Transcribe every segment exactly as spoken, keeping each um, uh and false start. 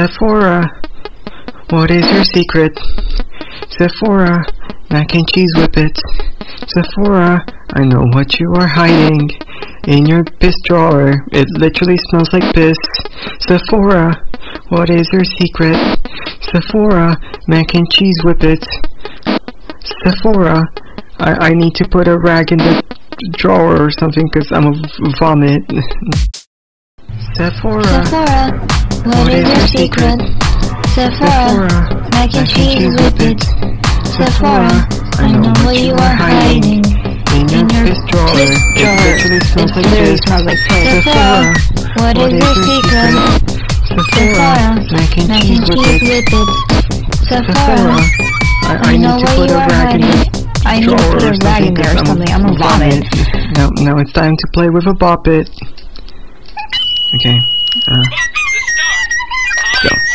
Sephora, what is your secret? Sephora, mac and cheese whippets. Sephora, I know what you are hiding in your piss drawer. It literally smells like piss. Sephora, what is your secret? Sephora, mac and cheese whippets. Sephora, I, I need to put a rag in the drawer or something because I'm a v vomit. Sephora, Sephora, what, what is, is your secret? Sephora, Sephora, mac and cheese whippets. Sephora, I know what you are hiding in your piss drawer. It literally smells like piss. Sephora, what is your secret? Sephora, mac and cheese whippets. Sephora, I, I need to put a rag in the I need to put a rag in there or something. I'm a vomit. Now, now it's time to play with a bop it. Okay. Uh, let's go.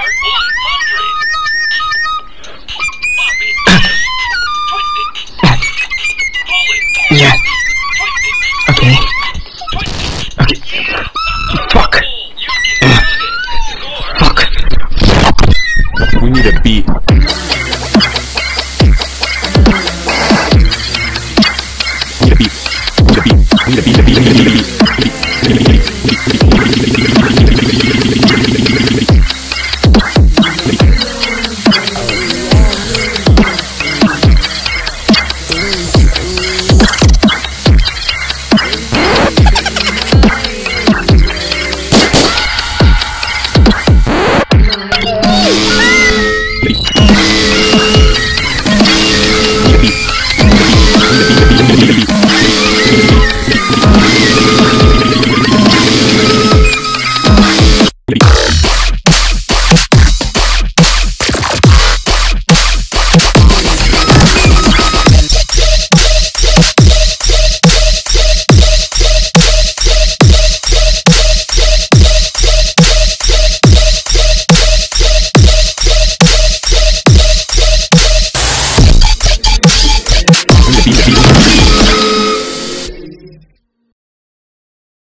Yeah. Okay. Okay. Fuck. Uh, fuck. We need a beat.